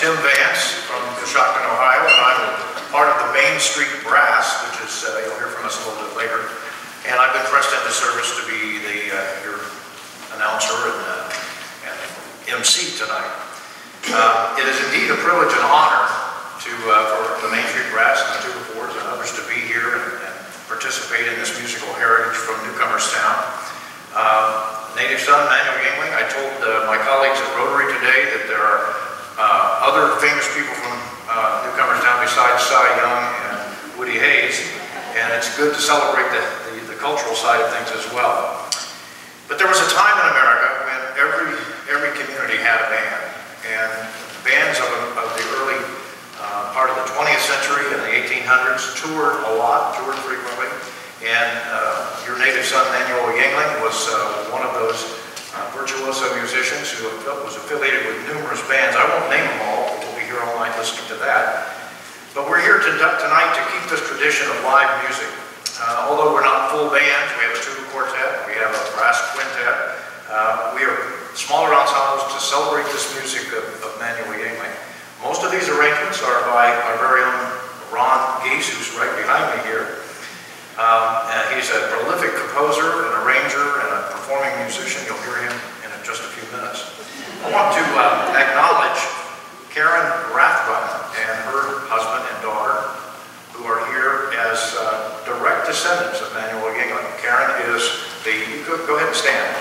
Tim Vance from Coshocton, Ohio, and I'm part of the Main Street Brass, which is, you'll hear from us a little bit later. And I've been pressed into service to be your announcer and MC tonight. It is indeed a privilege and honor for the Main Street Brass and the Tubafours and others to be here and participate in this musical heritage from Newcomerstown. Native son Manuel Yingling, I told my colleagues at Rotary today that there are other famous people from Newcomerstown besides Cy Young and Woody Hayes, and it's good to celebrate the cultural side of things as well. But there was a time in America when every community had a band, and bands of the early part of the 20th century and the 1800s toured a lot, toured frequently, and your native son Manuel Yingling was one of those virtuoso musicians who was affiliated with numerous bands. I won't name them all, we'll be here all night listening to that. But we're here tonight to keep this tradition of live music. Although we're not full bands, we have a tuba quartet, we have a brass quintet. We are smaller ensembles to celebrate this music of Manuel Yingling. Most of these arrangements are by our very own Ron Geese, who's right behind me here. He's a prolific composer, an arranger, and a performing musician. You'll hear him in just a few minutes. I want to acknowledge Karen Rathbun and her husband and daughter, who are here as direct descendants of Manuel Yingling. Karen is you go ahead and stand.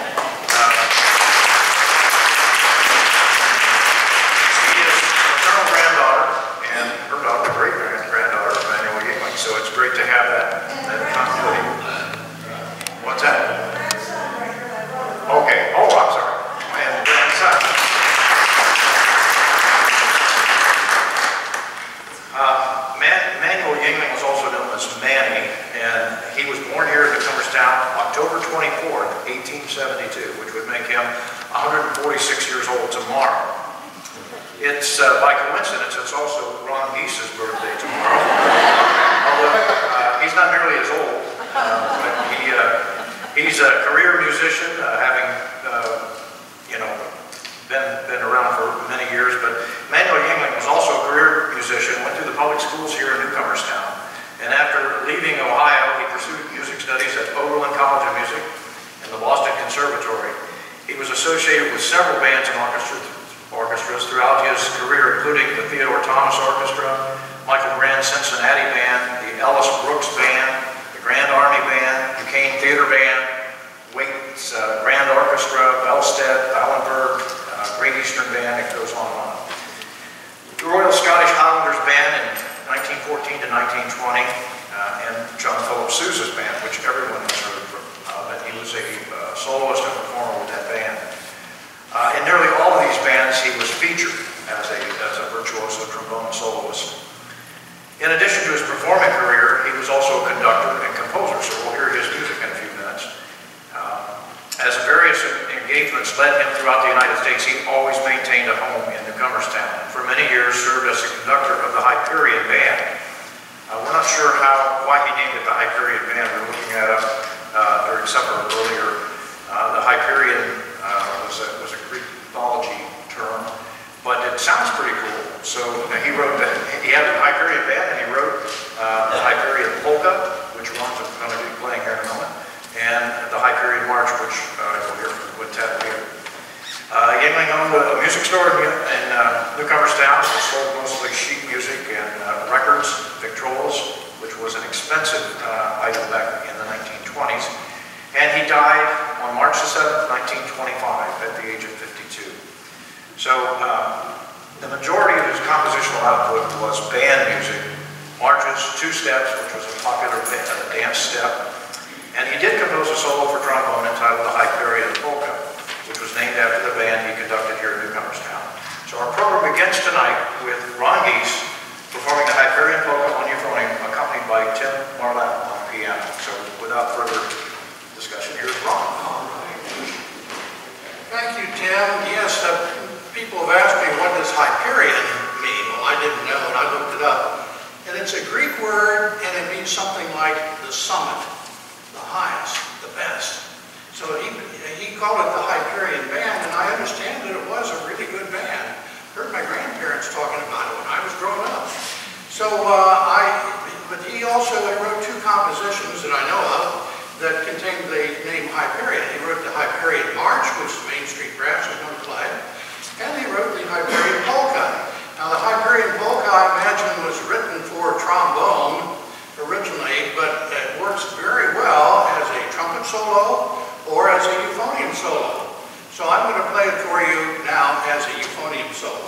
She is the maternal granddaughter and her daughter, great-granddaughter of Manuel Yingling, so it's great to have that continuity. What's that? Okay, oh, I'm sorry. And grandson. Manuel Yingling was also known as Manny, and he was born here in Newcomerstown October 24th, 1872, which would make him 146 years old tomorrow. It's, by coincidence, it's also Ron Geese's birthday tomorrow. Although he's not nearly as old, but he's a career musician, having been around for many years. But Manuel Yingling was also a career musician, went through the public schools here in Newcomerstown. And after leaving Ohio, he pursued music studies at Oberlin College of Music and the Boston Conservatory. He was associated with several bands and orchestras throughout his career, including the Theodore Thomas Orchestra, Michael Grand's Cincinnati Band, the Ellis Brooks Band, the Grand Army Band, Duquesne Theater Band, Waite's Grand Orchestra, Belstead, Allenberg, Great Eastern Band, it goes on and on. The Royal Scottish Highlanders Band in 1914 to 1920, and John Philip Sousa Band, which everyone has heard from, but he was a soloist and performer with that band. In nearly all of these bands, he was featured as a virtuoso trombone soloist. In addition to his performing career, he was also a conductor and composer, so we'll hear his music in a few minutes. As various engagements led him throughout the United States, he always maintained a home in Newcomerstown. For many years, served as the conductor of the Hyperion Band. We're not sure why he named it the Hyperion Band. We were looking at it during supper earlier. The Hyperion was a Greek mythology term, but it sounds pretty cool. So he had the Hyperion Band, and he wrote the Hyperion Polka, which Ron's going to be playing here in a moment, and the Hyperion March, which you'll hear from the quintet later. Yingling owned a music store in Newcomerstown, that sold mostly sheet music and records, victrolas, which was an expensive item back in the 1920s. And he died on March the 7th, 1925, at the age of 52. So the majority of his compositional output was band music, marches, two-steps, which was a popular dance step, and he did compose a solo for trombone entitled the Hyperion Polka, which was named after the band he conducted here in Newcomerstown. So our program begins tonight with Ron Geese performing the Hyperion Polka on euphonium, accompanied by Tim Marlette on piano. So without further discussion, here's Ron. Thank you, Tim. Yes, people have asked me, what does Hyperion mean? Well, I didn't know, and I looked it up. And it's a Greek word, and it means something like the summit, the highest, the best. So he called it the Hyperion Band, and I understand that it was a really good band. Heard my grandparents talking solo or as a euphonium solo. So I'm going to play it for you now as a euphonium solo.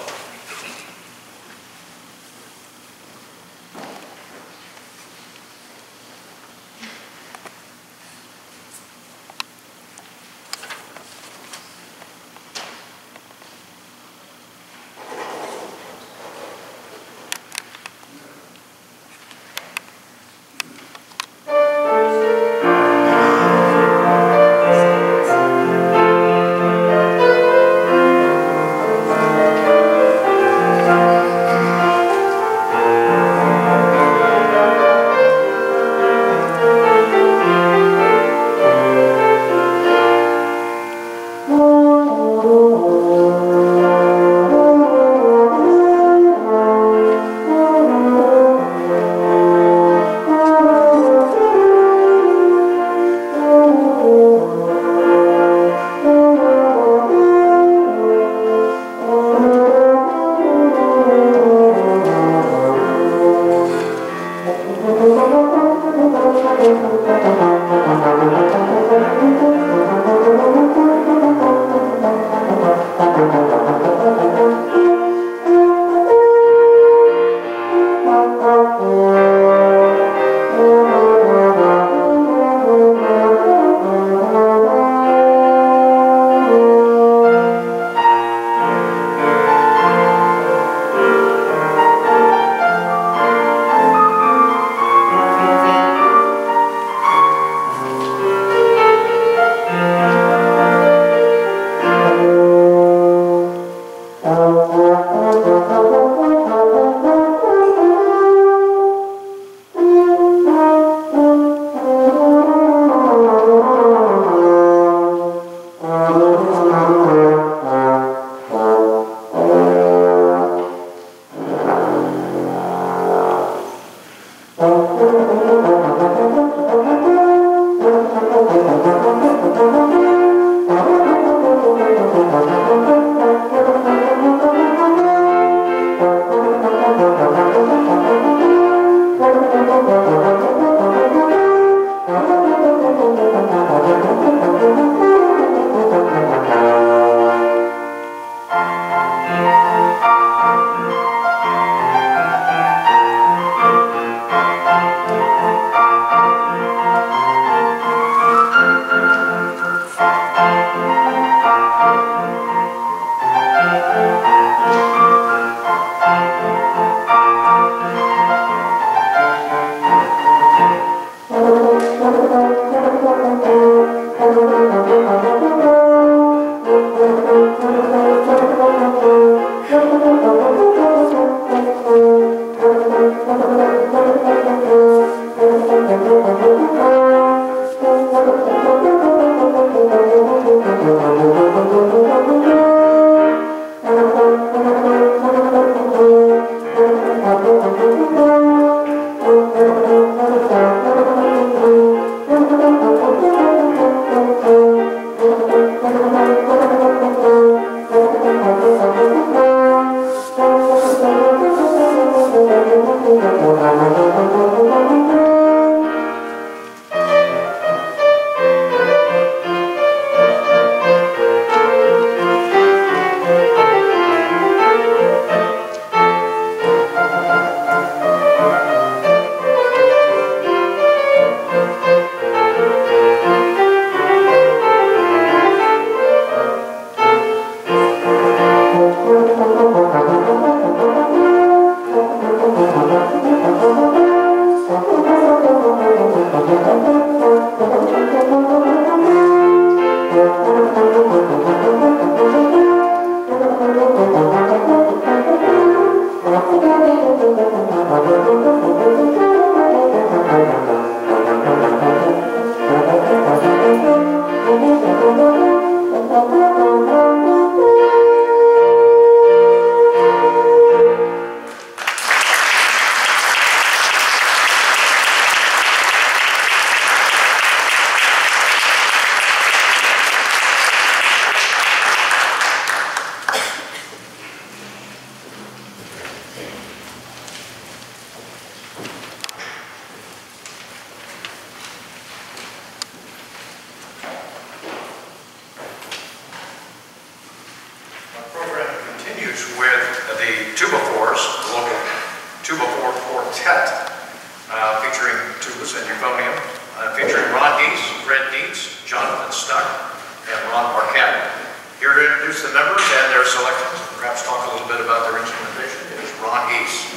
the Tubafours, the local Tubafour quartet, featuring tubas and euphonium, featuring Ron Geese, Fred Dietz, Jonathan Stuck, and Ron Marquette. Here to introduce the members and their selections, and perhaps talk a little bit about their instrumentation, is Ron Geese.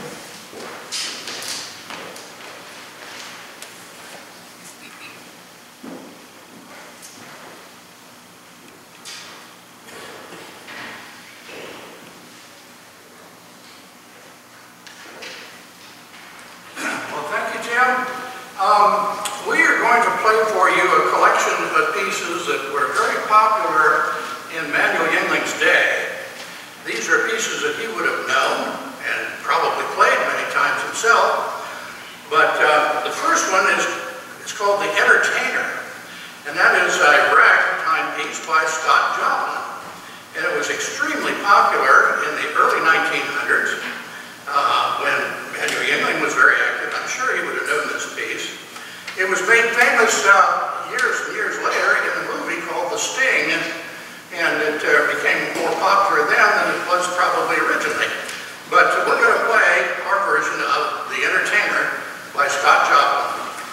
We are going to play for you a collection of pieces that were very popular in Manuel Yingling's day. These are pieces that he would have known and probably played many times himself. But the first one is called The Entertainer, and that is a ragtime piece by Scott Joplin. And it was extremely popular in the early 1900s when Manuel Yingling was very active. I'm sure he would have known this piece. It was made famous years and years later in a movie called The Sting, and it became more popular then than it was probably originally. But we're going to play our version of The Entertainer by Scott Joplin.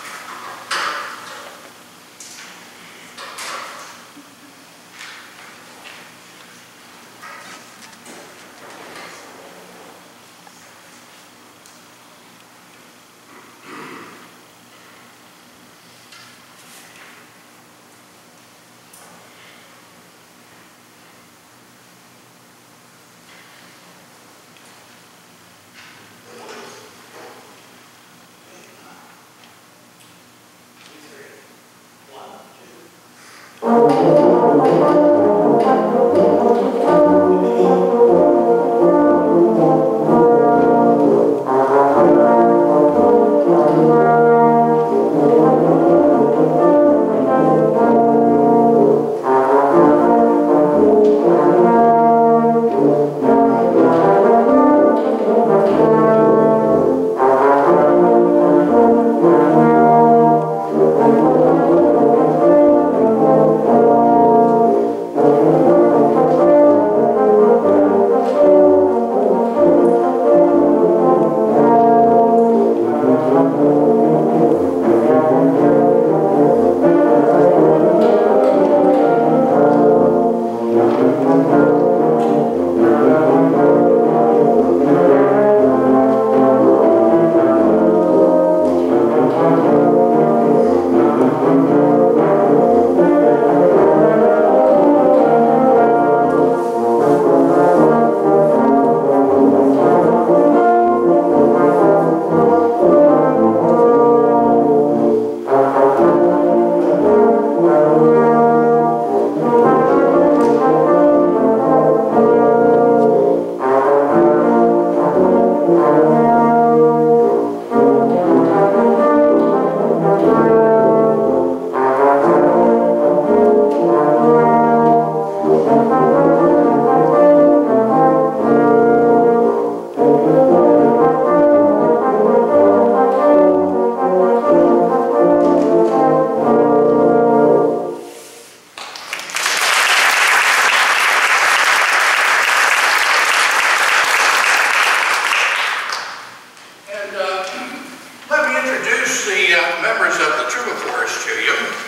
Members of the Tubafours to you.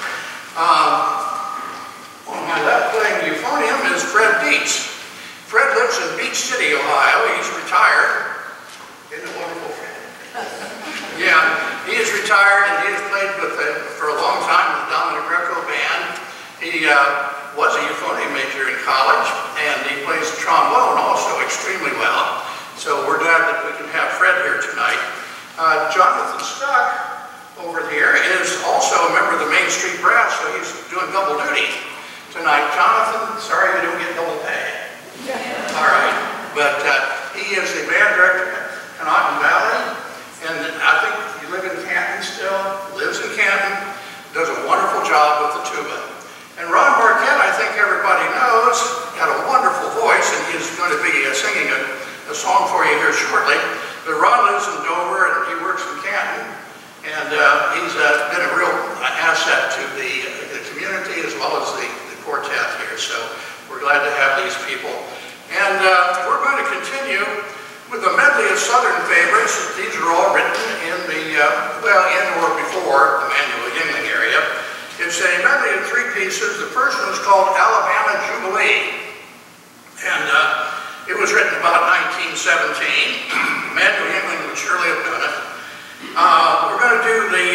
On my left playing euphonium is Fred Dietz. Fred lives in Beach City, Ohio. He's retired. Isn't it wonderful, Fred? Yeah, he is retired and he has played for a long time with the Dominic Greco Band. He was a euphonium major in college, and he plays the trombone also extremely well. So we're glad that we can have Fred here tonight. Jonathan Stuck over here is also a member of the Main Street Brass, so he's doing double duty tonight. Jonathan, sorry you don't get double pay. All right, but he is the band director at Coshocton Valley, and I think you live in Canton still, lives in Canton, does a wonderful job with the tuba. And Ron Marquette, I think everybody knows, got a wonderful voice, and he's going to be singing a song for you here shortly. But Ron lives in Dover, and he works in Canton. And he's been a real asset to the community as well as the quartet here. So we're glad to have these people. And we're going to continue with a medley of Southern favorites. These are all written in the, in or before the Manuel Yingling area. It's a medley of 3 pieces. The first one is called Alabama Jubilee. And it was written about 1917. Manuel Yingling would surely have done it. We're going to do the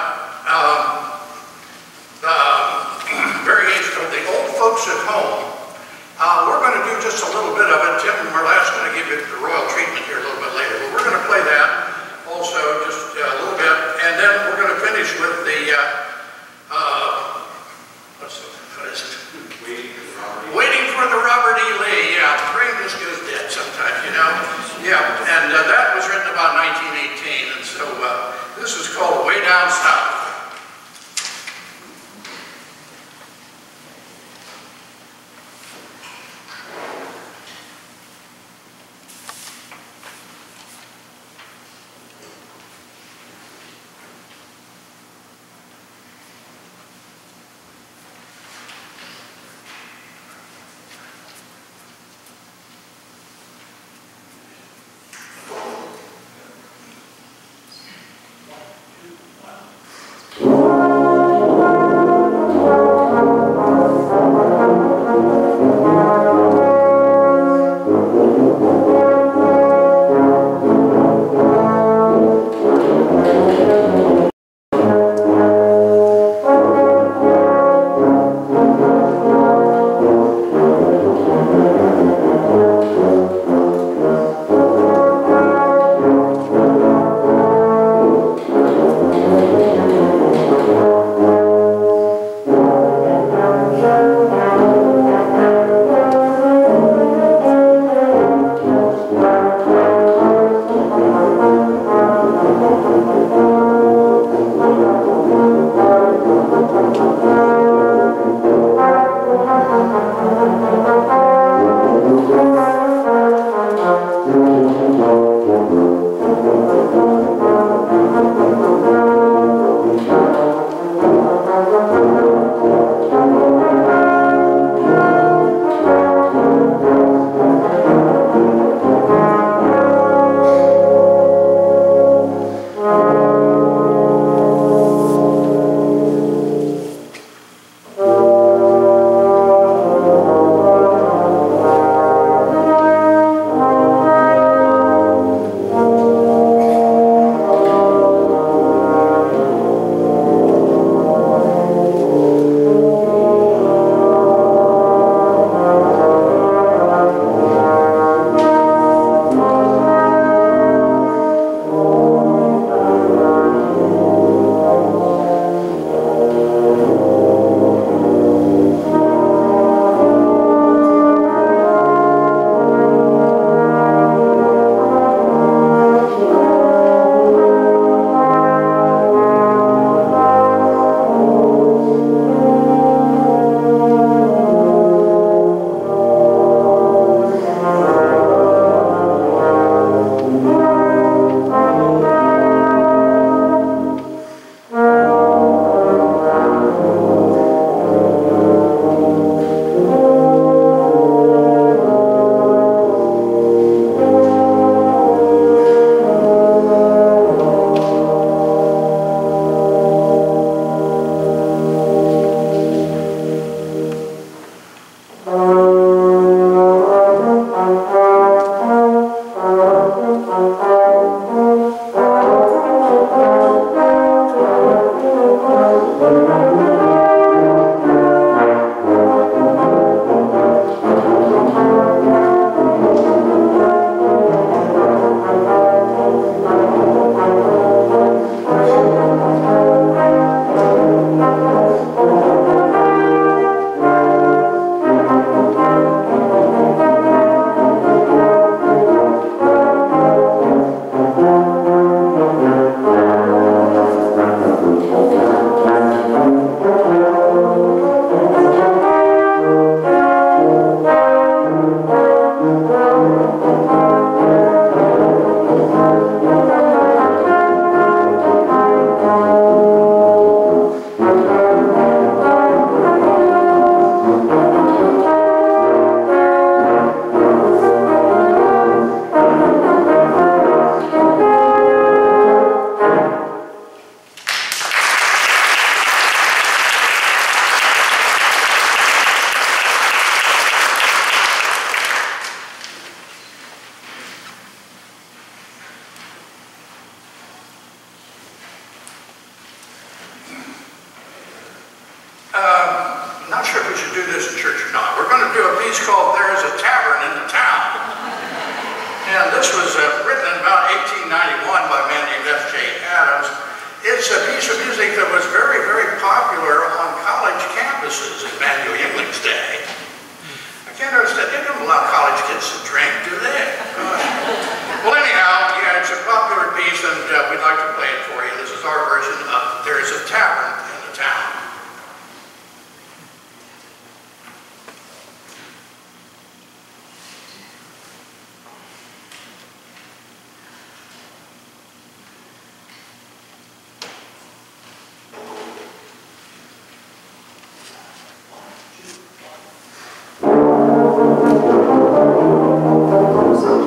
variation of the Old Folks at Home. We're going to do just a little bit of it. Tim Merla's going to give you the royal treatment here a little bit later. But we're going to play that also just a little bit. And then we're going to finish with the, what is it? Waiting for the Robert E. Lee. Yeah, the brain just goes dead sometimes, you know. Yeah, and that was written about 1918. And so this is called Way Down South. piece called There's a Tavern in the Town. And this was written in about 1891 by a man named F.J. Adams. It's a piece of music that was very, very popular on college campuses in Manuel Yingling's day. I can't understand, they don't allow college kids to drink, do they? Well, anyhow, yeah, it's a popular piece, and we'd like to play it for you. This is our version of There's a Tavern in the Town. So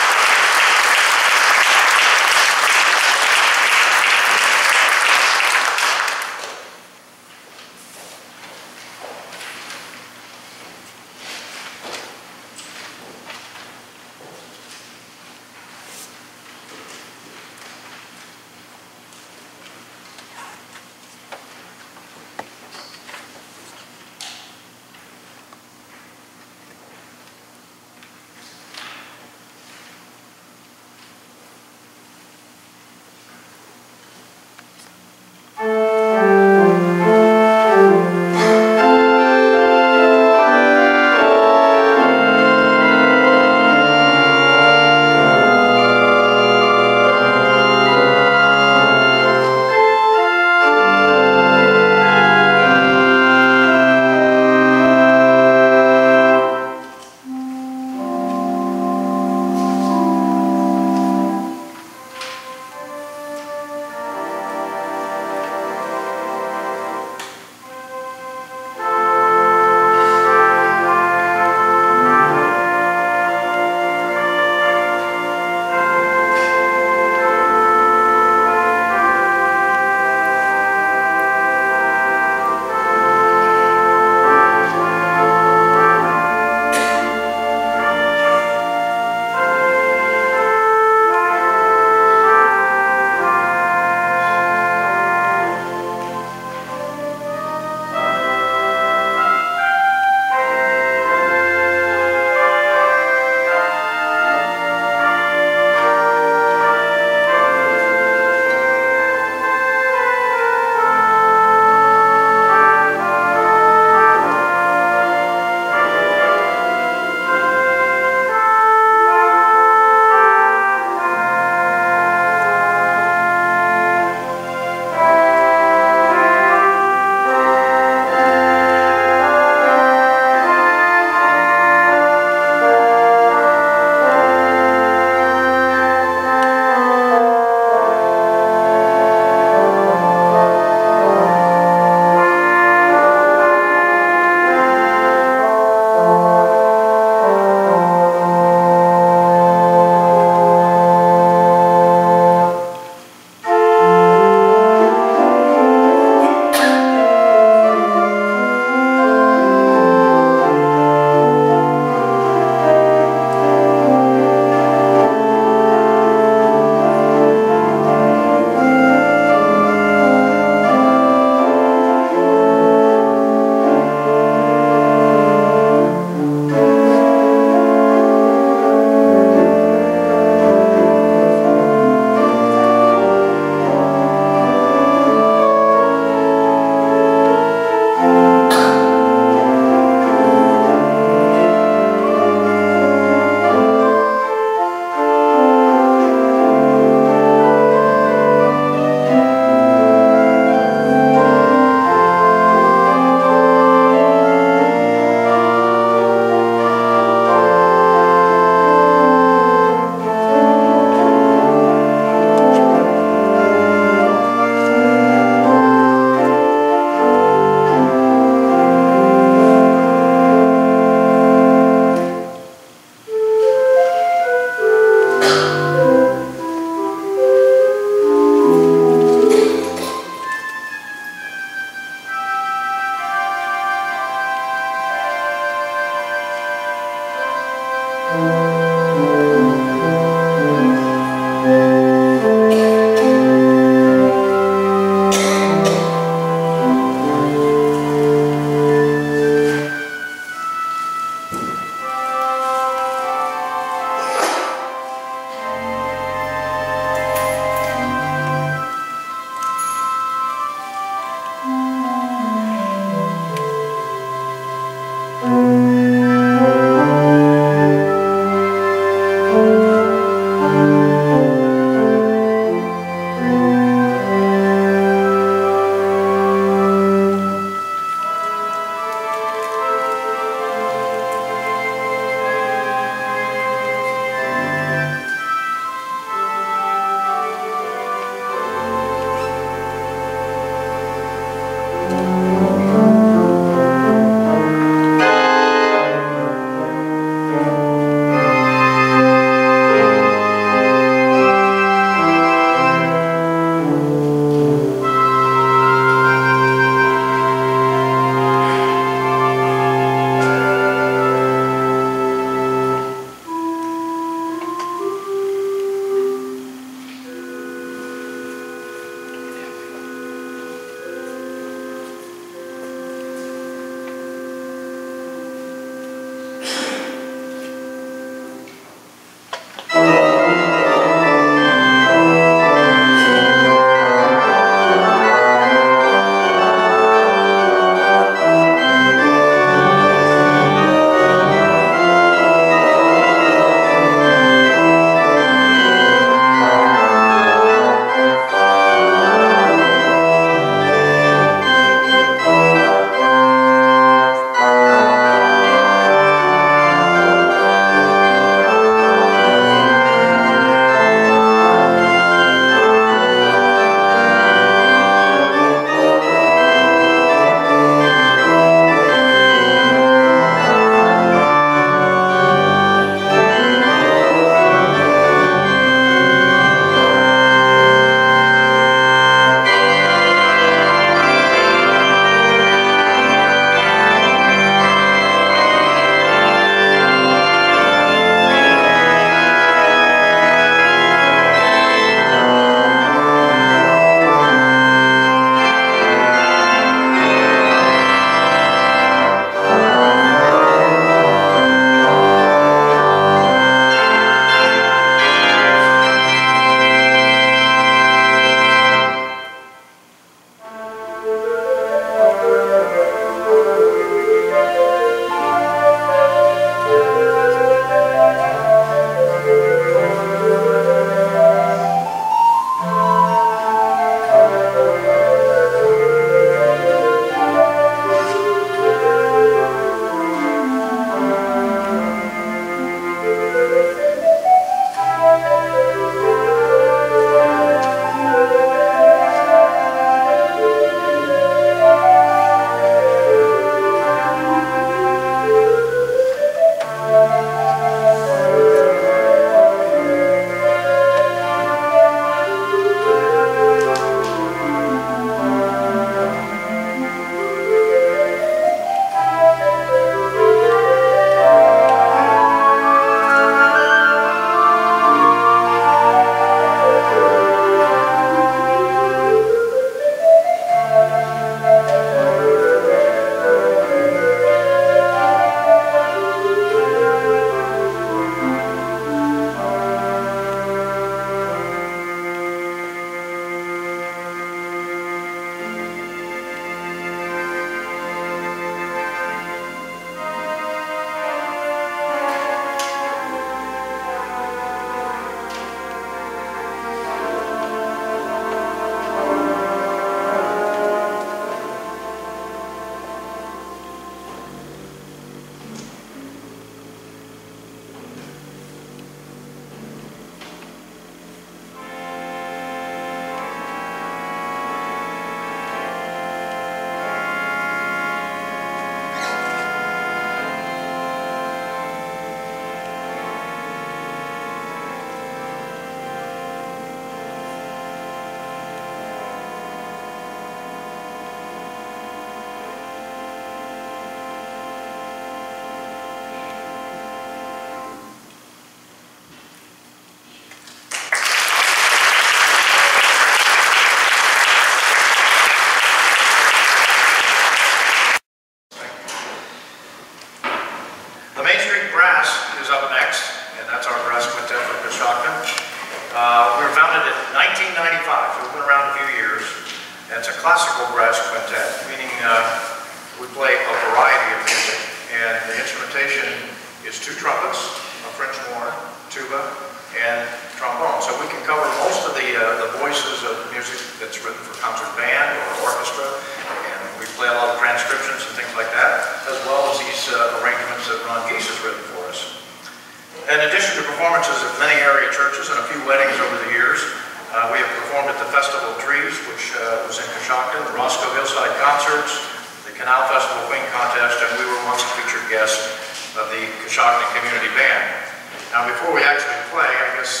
Brass is up next, and that's our brass quintet from Coshocton. We were founded in 1995, so we've been around a few years. And it's a classical brass quintet, meaning we play a variety of music, and the instrumentation is 2 trumpets, a French horn, tuba, and trombone. So we can cover most of the voices of music that's written for concert band or orchestra, and we play a lot of transcriptions and things like that, as well as these arrangements that Ron Geese has written for us. In addition to performances at many area churches and a few weddings over the years, we have performed at the Festival of Trees, which was in Coshocton, the Roscoe Hillside Concerts, the Canal Festival Queen Contest, and we were once a featured guest of the Coshocton Community Band. Now, before we actually play, I guess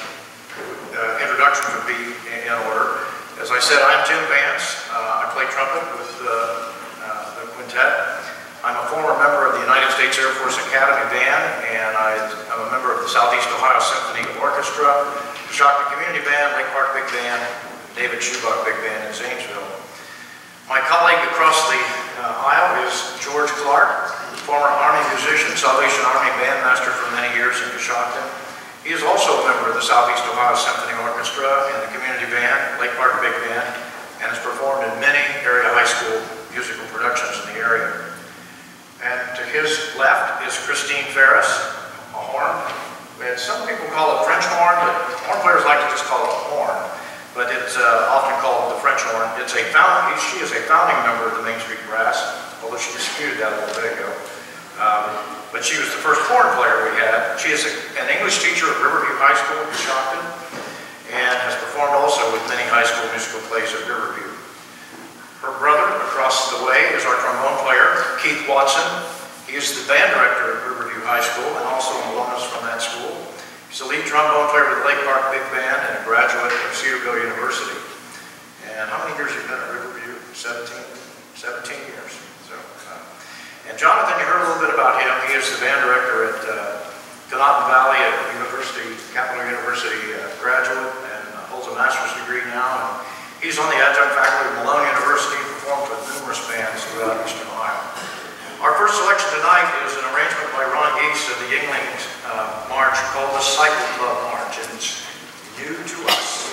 introductions would be in order. As I said, I'm Tim Vance. I play trumpet with the quintet. I'm a former member of the United States Air Force Academy Band, and I'm a member of the Southeast Ohio Symphony Orchestra, Coshocton Community Band, Lake Park Big Band, David Schubach Big Band in Zanesville. My colleague across the aisle is George Clark, former Army musician, Salvation Army bandmaster for many years in Coshocton. He is also a member of the Southeast Ohio Symphony Orchestra and the Community Band, Lake Park Big Band, and has performed in many area high school musical productions in the area. And to his left is Christine Ferris, a horn. Some people call it French horn, but horn players like to just call it a horn. But it's often called the French horn. She is a founding member of the Main Street Brass, although she disputed that a little bit ago. But she was the first horn player we had. She is an English teacher at Riverview High School in Coshocton, and has performed also with many high school musical plays at Riverview. Her brother across the way is our trombone player, Keith Watson. He is the band director at Riverview High School and also an alumnus from that school. He's the lead trombone player with the Lake Park Big Band and a graduate of Cedarville University. And how many years have you been at Riverview? 17 years. So, and Jonathan, you heard a little bit about him. He is the band director at Coshocton Valley at Capital University graduate, and holds a master's degree now. And he's on the adjunct faculty of Malone University, performed with numerous bands throughout Eastern Ohio. Our first selection tonight is an arrangement by Ron Geese of the Yingling March called the Cycle Club March, and it's new to us.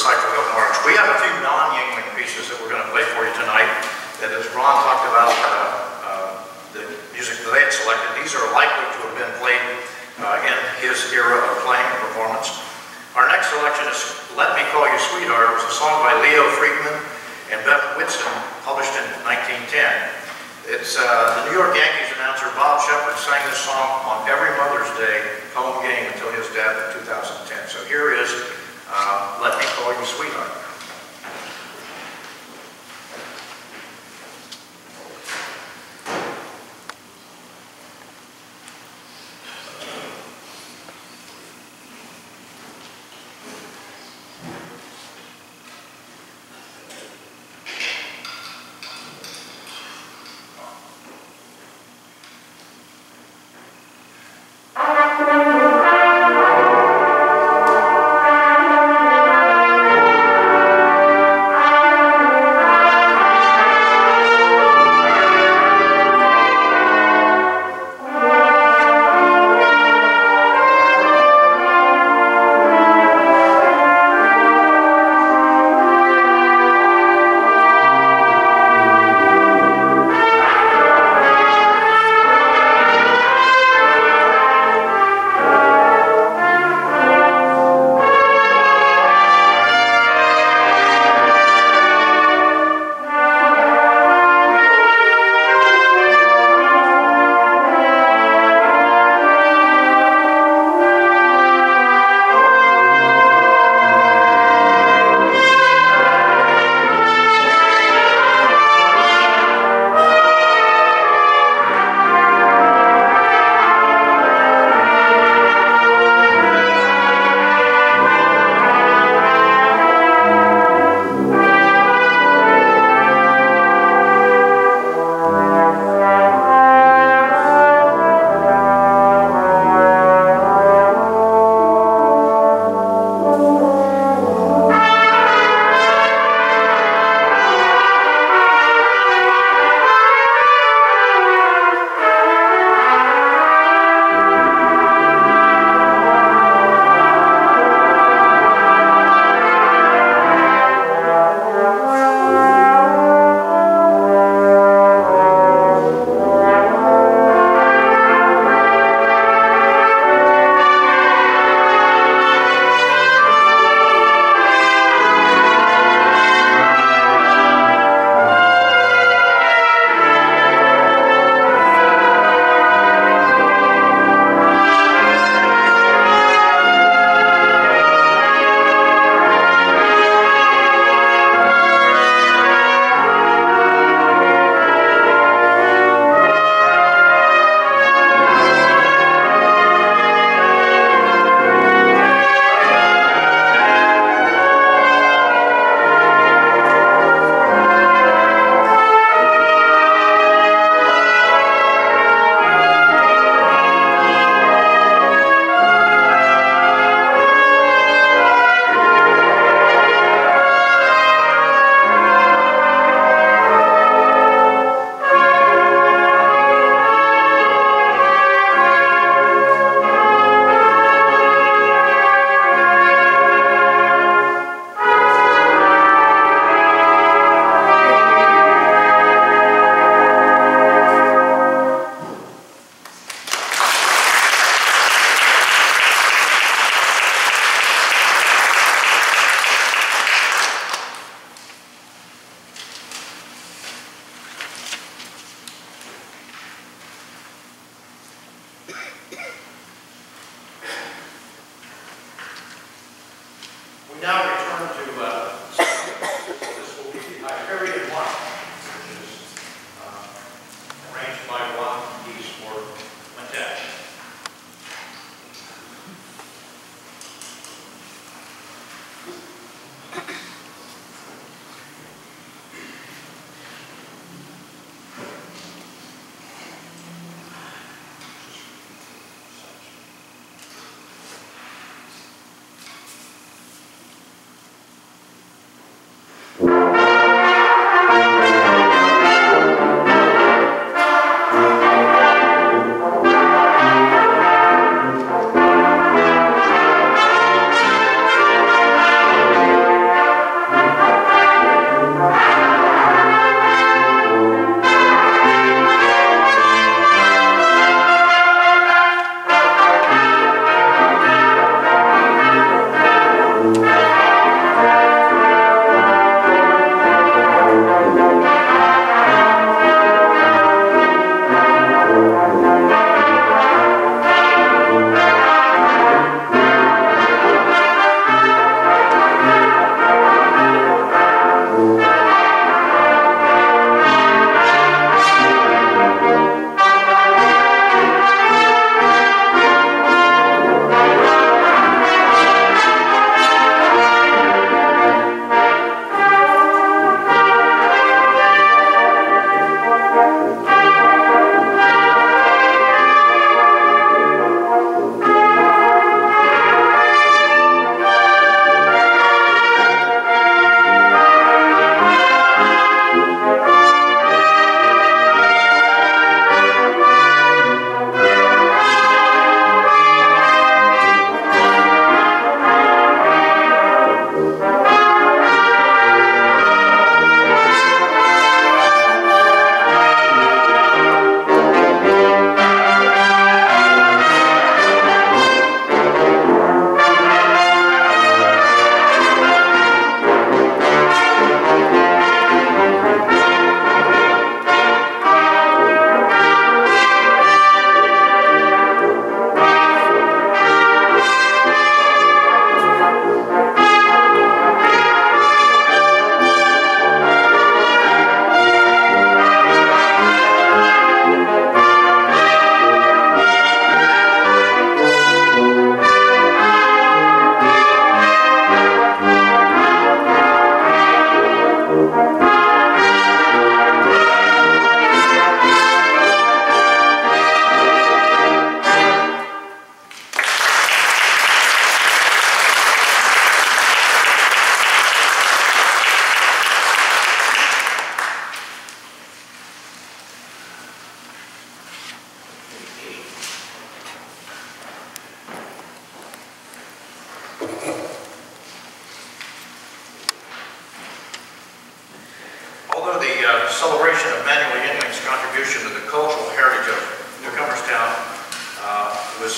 cycling of March. We have a few non-Yingling pieces that we're going to play for you tonight. That as Ron talked about the music that they had selected, these are likely to have been played in his era of playing and performance. Our next selection is Let Me Call You Sweetheart. It was a song by Leo Friedman and Beth Whitson, published in 1910. It's the New York Yankees announcer Bob Shepard sang this song on every Mother's Day home game until his death in 2010. So here is Let Me Call You Sweetheart. Thank you.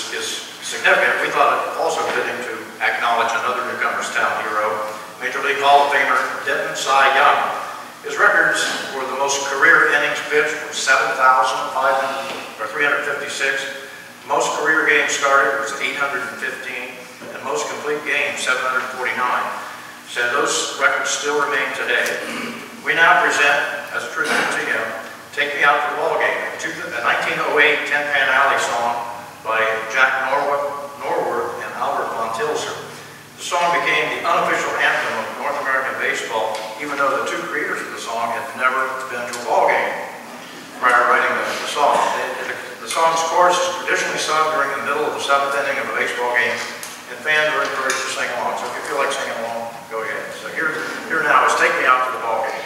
is significant, we thought it also fitting to acknowledge another Newcomerstown hero, Major League Hall of Famer Denton Cy Young. His records were the most career innings pitched were 356. Most career games started was 815, and most complete games 749. So those records still remain today. We now present, as a tribute to him, "Take Me Out to the Ball Game," a 1908 Tin Pan Alley song by Jack Norworth and Albert von Tilser. The song became the unofficial anthem of North American baseball, even though the two creators of the song had never been to a ball game prior to writing the song. The song's chorus is traditionally sung during the middle of the 7th inning of a baseball game, and fans are encouraged to sing along. So if you feel like singing along, go ahead. So here now is "Take Me Out to the Ball Game."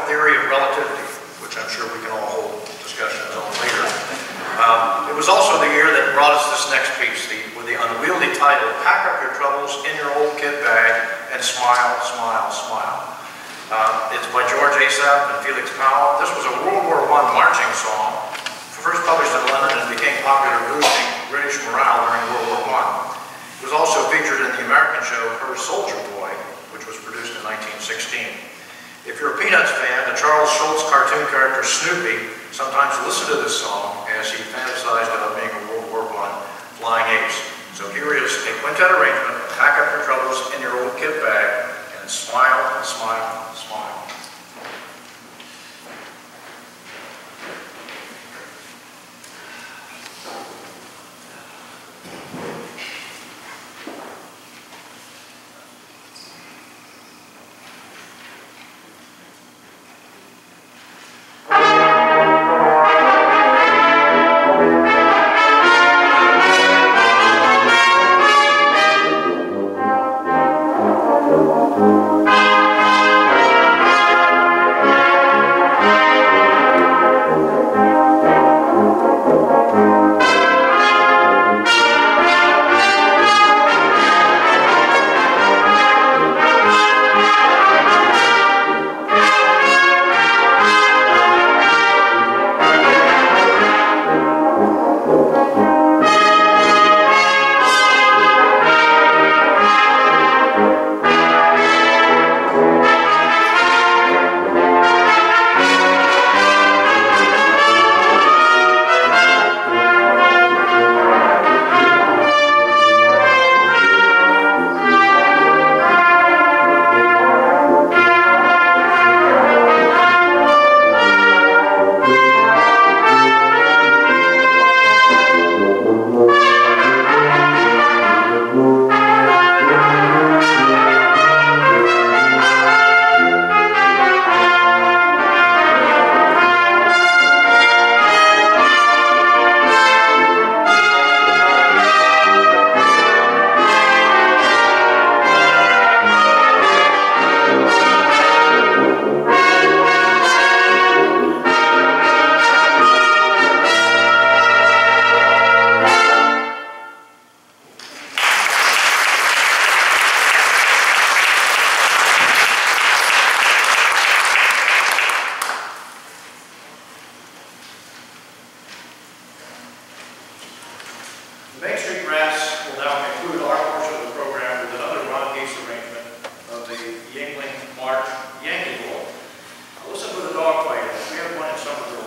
theory of relativity, which I'm sure we can all hold discussions on later. It was also the year that brought us this next piece, with the unwieldy title, Pack Up Your Troubles in Your Old Kit Bag and Smile, Smile, Smile. It's by George Asaph and Felix Powell. This was a World War I marching song, first published in London and became popular, boosting British morale during World War I. It was also featured in the American show Her Soldier Boy, which was produced in 1916. If you're a Peanuts fan, the Charles Schulz cartoon character Snoopy sometimes listened to this song as he fantasized about being a World War I flying ace. So here is a quintet arrangement, Pack Up Your Troubles in Your Old Kit Bag, and Smile, Smile, Smile. Yingling march, Yankee Boy. Listen to the dog fight. We have one in Somerville.